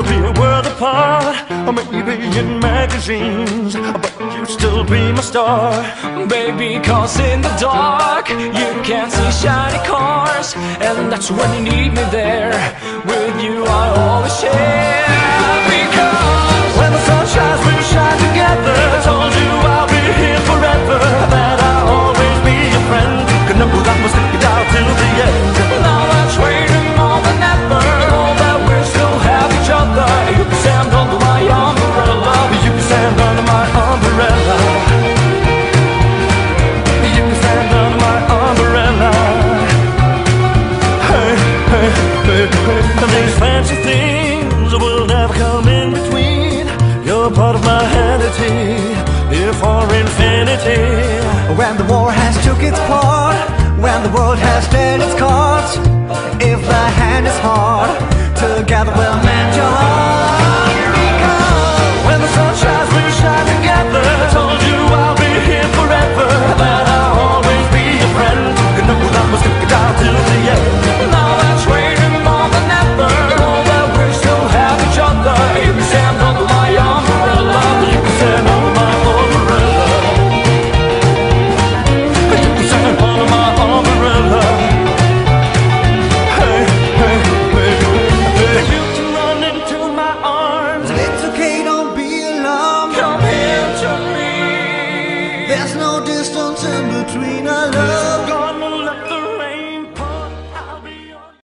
be a world apart, or maybe in magazines, but you'd still be my star. Baby, cause in the dark you can't see shiny cars, and that's when you need me there. With you I always share. Because when the sun shines, we'll shine together. I told you I'll be here forever, that I'll always be your friend. Could know that we'll stick it out till the end. now that's waiting more than ever. Know that we still have each other. You can stand under my umbrella. You can stand under my umbrella. You can stand under my umbrella. Hey, hey, hey, hey. These fancy things will never come in between. You're part of my vanity, here for infinity. When the war has took its part, when the world has dealt its cards, if the hand is hard, together we'll mend your heart.